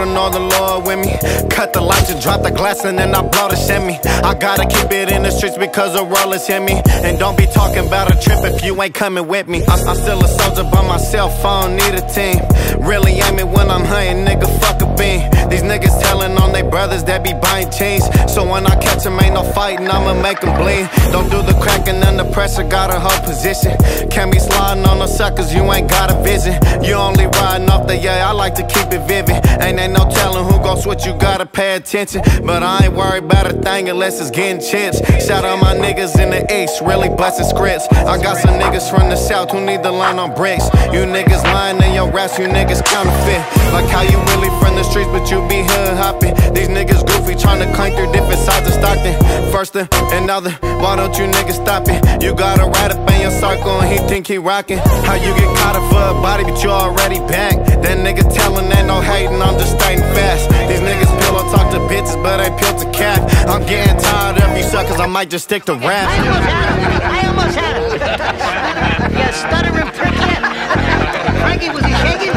don't know the Lord with me. Cut the lights and drop the glass and then I blow the shimmy. I gotta keep it in the streets because the world is hit me. And don't be talking about a trip if you ain't coming with me. I'm still a soldier by myself, I don't need a team. Really aiming when I'm hunting, nigga, fuck a bean. These niggas telling on they brothers that be buying chains. So when I catch them, ain't no fighting, I'ma make them bleed. Don't do the cracking under pressure, got a whole position. Can't be sliding on the suckers, you ain't got a vision. You only riding off the I like to keep it vivid. Ain't no telling who gon' switch, you gotta pay attention. But I ain't worried about a thing unless it's getting chinched. Shout out my niggas in the east, really busting scripts. I got some niggas from the south who need to learn on bricks. You niggas lying in your raps, you niggas counterfeit. Like how you really from the streets, but you be hood hopping. These niggas goofy, trying to climb through different sides of Stockton. First another, why don't you niggas stop it? You got a right up in your circle and he think he rockin'. How you get caught up for a body, but you already back. That nigga telling ain't no hating, I'm just stating fast. These niggas pillow talk to bitches, but ain't pill to cap. I'm getting tired of you suckers, I might just stick to rap. I almost had him. You stuttering prick yet? Frankie, was he shaking?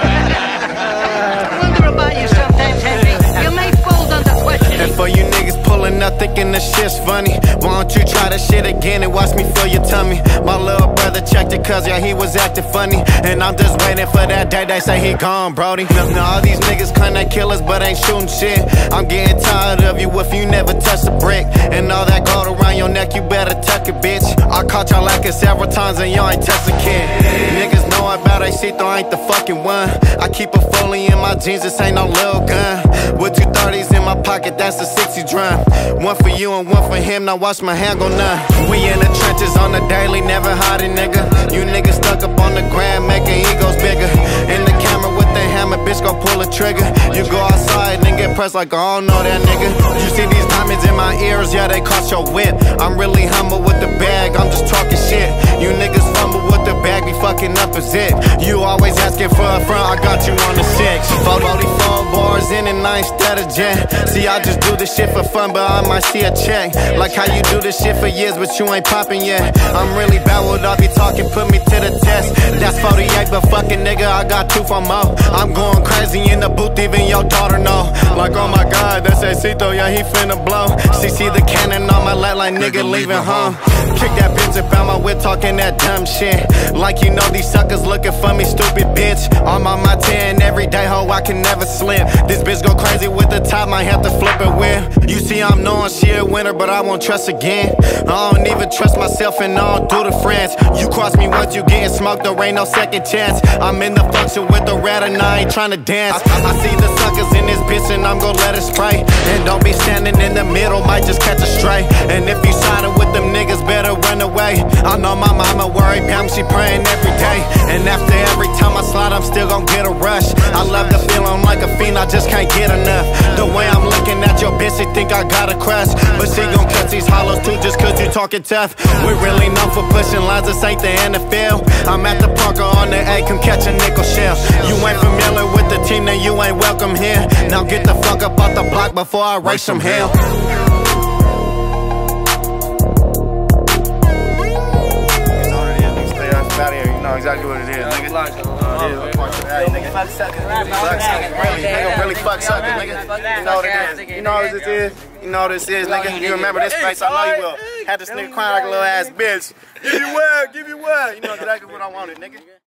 I wonder about you sometimes, Henry. You may fold under question. And for you niggas pulling up thinking the shit's funny, why don't you try the shit again and watch me fill your tummy? My little brother checked it cause yeah, he was acting funny. And I'm just waiting for that day they say he gone, brody. Now all these niggas claim they killers but ain't shooting shit. I'm getting tired of you if you never touch the brick. And all that gold around your neck, you better tuck it, bitch. I caught y'all lacking several times and y'all ain't touched a kid. Niggas know about they shit, though I ain't the fucking one. I keep a Foley in my jeans, this ain't no little gun. With 2 30s in my pocket, that's a 60 drum. One for you and one for him, now watch my hand go numb. We in the trenches on the daily, never hiding, nigga. You niggas stuck up on the gram, making egos bigger. In the camera with the hammer, bitch gon' pull a trigger. You go outside and get pressed like I don't know that nigga. You see these diamonds in my ears, yeah, they cost your whip. I'm really humble with the bag, I'm just talking shit. You niggas fumble with the bag, be fucking up as it. You always asking for a front, I got you on the 6. 44 bars in and I ain't strategist. See, I just do this shit for fun, but I might see a check. Like how you do this shit for years, but you ain't popping yet. I'm really bad with all be talking, put me to the test. That's 48, but fucking nigga, I got 2 for more. I'm going crazy in the booth, even your daughter know. Like, oh my god, that's Cito, yeah, he finna blow. See the cannon on my lap like nigga leaving home. Kick that bitch up out my whip, talking that dumb shit. Like you know these suckers looking for me, stupid bitch. I'm on my 10 every day, ho, I can never slip. This bitch go crazy with the top, might have to flip it with. You see I'm knowing she a winner, but I won't trust again. I don't even trust myself and I don't do the friends. You cross me once, you getting smoked, there ain't no second chance. I'm in the function with the rat and I ain't trying to dance. I see the suckers in this bitch and I'm gon' let it spray. And don't be standing in the middle, might just catch a stray. And if you siding with them niggas, better run away. I know my mama worried, damn, she praying every day. And after every time I slide, I'm still gon' get a rush. I love the feeling like a fiend, I just can't get enough. The way I'm looking at your bitch, she think I got a crush. But she gon' catch these hollows too just cause you talking tough. We really known for pushing lines, this ain't the NFL. I'm at the Parker on the A, come catch a nickel shell. You ain't familiar with the team, then you ain't welcome here. Now get the fuck up off the block before I race some hell. Exactly what it is, nigga. Fuck sucker. Really fuck sucker, nigga. You know what it is. You know what this is. You know what this is, nigga. You remember this place, I know you will. Had this nigga crying like a little ass bitch. Give you what? Give you what? You know exactly what I wanted, nigga.